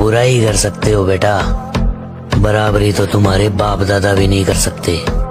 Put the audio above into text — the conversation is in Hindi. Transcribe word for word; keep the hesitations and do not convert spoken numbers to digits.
बुराई कर सकते हो बेटा, बराबरी तो तुम्हारे बाप दादा भी नहीं कर सकते।